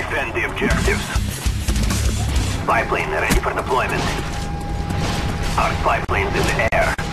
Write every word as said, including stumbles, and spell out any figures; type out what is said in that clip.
Defend the objectives. Spy plane ready for deployment. Our spy plane's in the air.